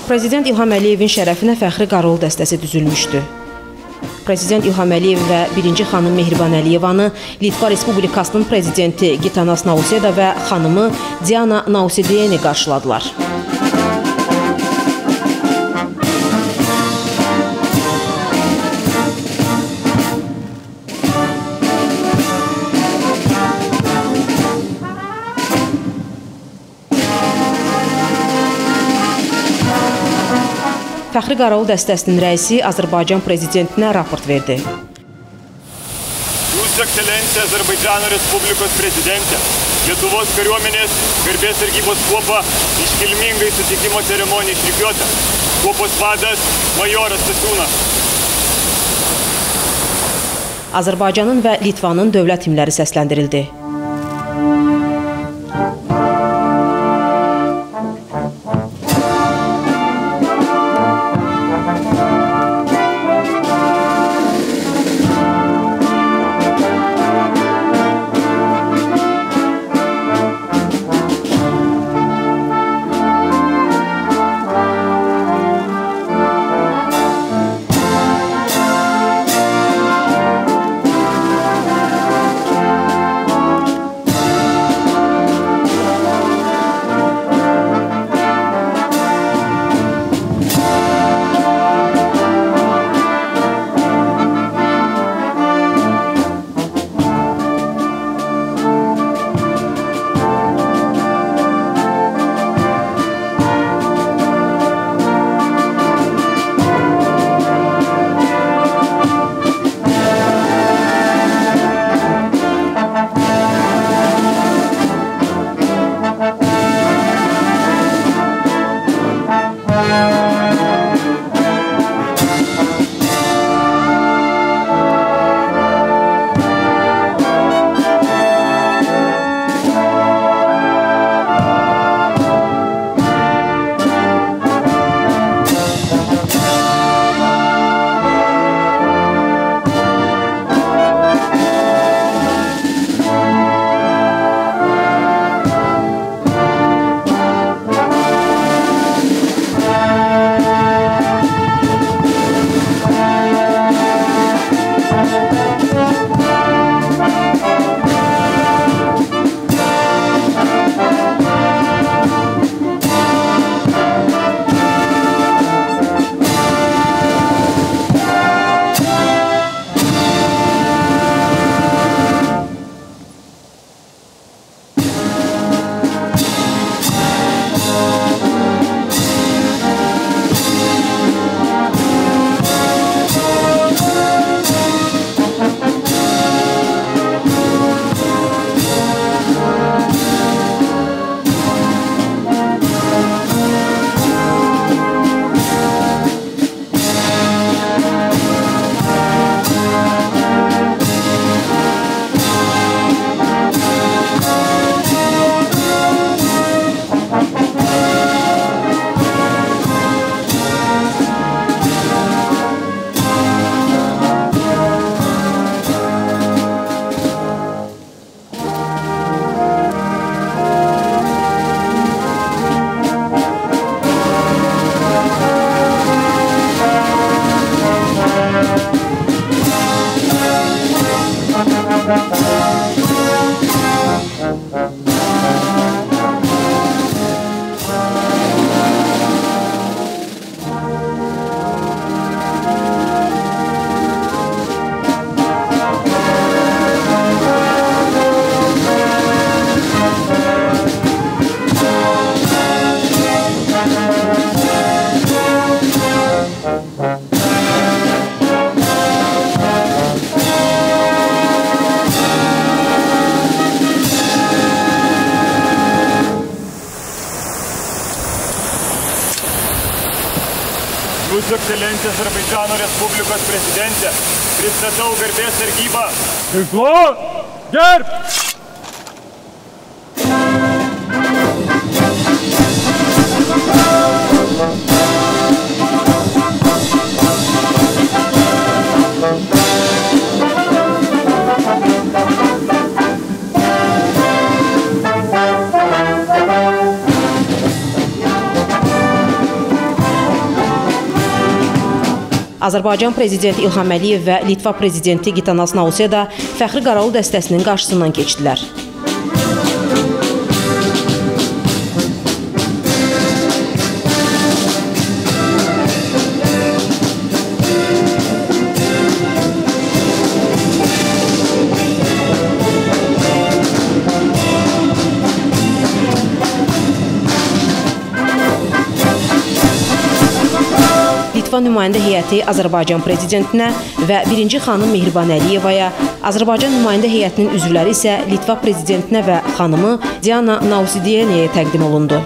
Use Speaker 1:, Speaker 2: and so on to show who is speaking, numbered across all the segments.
Speaker 1: Prezident İlham Əliyevin şərəfinə fəxri qarol dəstəsi düzülmüşdü. Prezident İlham Əliyev və birinci xanım Mehriban Əliyevanı Litva Respublikasının prezidenti Gitanas Nauseda və xanımı Diana Nausėdienė qarşıladılar. Fəxri qarol dəstəsinin rəisi Azərbaycan prezidentinə raport verdi.
Speaker 2: Jūsų ekscelencija Azərbaycano Respublikos prezidentė, Lietuvos kariuomenės garbės sargybos kuopa iškilmingai sutikimo ceremonija išrikiuota. Kuopos vadas majoras Stasiūnas.
Speaker 1: Azərbaycanın və Litvanın dövlət himləri səsləndirildi.
Speaker 2: Jūsų ekscelencija Azerbaidžano Respublikos prezidentė, pristatau garbės sargybą.
Speaker 3: Ginklo, gerb!
Speaker 1: Azərbaycan prezidenti İlham Əliyev və Litva prezidenti Gitanas Nauseda fəxri qaravul dəstəsinin qarşısından keçdilər. Litva nümayəndə heyəti Azərbaycan prezidentinə və birinci xanım Mehriban Əliyevaya, Azərbaycan nümayəndə heyətinin üzvləri isə Litva prezidentinə və xanımı Diana Nausidiyeniyə təqdim olundu.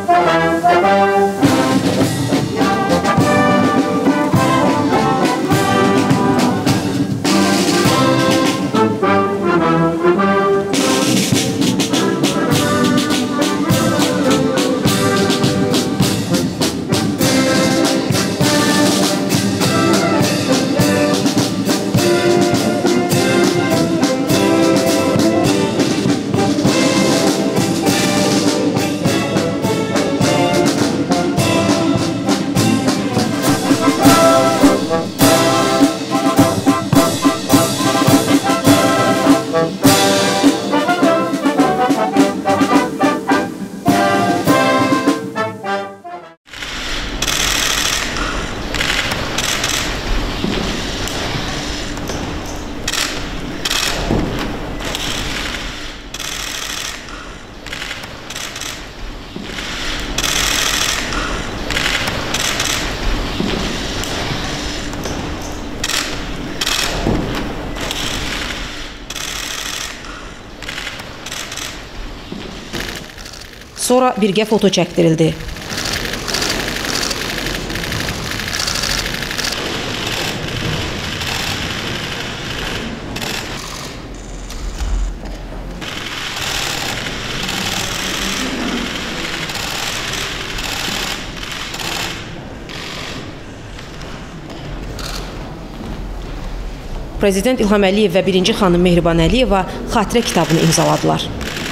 Speaker 1: Sonra birgə foto çəkdirildi. Prezident İlham Əliyev və birinci xanım Mehriban Əliyeva xatirə kitabını imzaladılar.